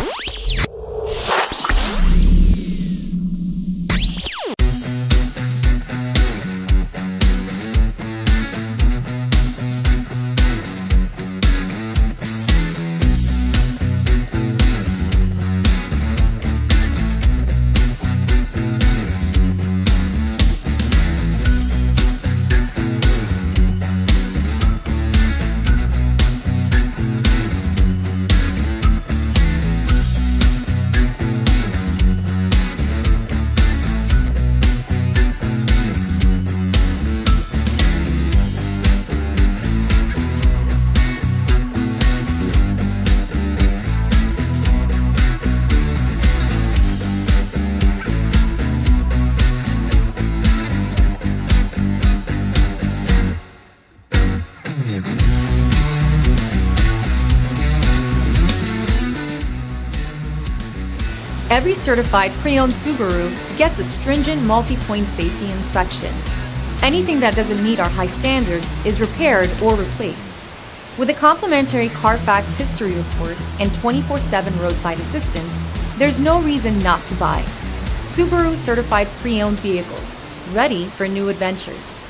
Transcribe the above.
Every certified pre-owned Subaru gets a stringent multi-point safety inspection. Anything that doesn't meet our high standards is repaired or replaced. With a complimentary CARFAX history report and 24/7 roadside assistance, there's no reason not to buy. Subaru certified pre-owned vehicles, ready for new adventures.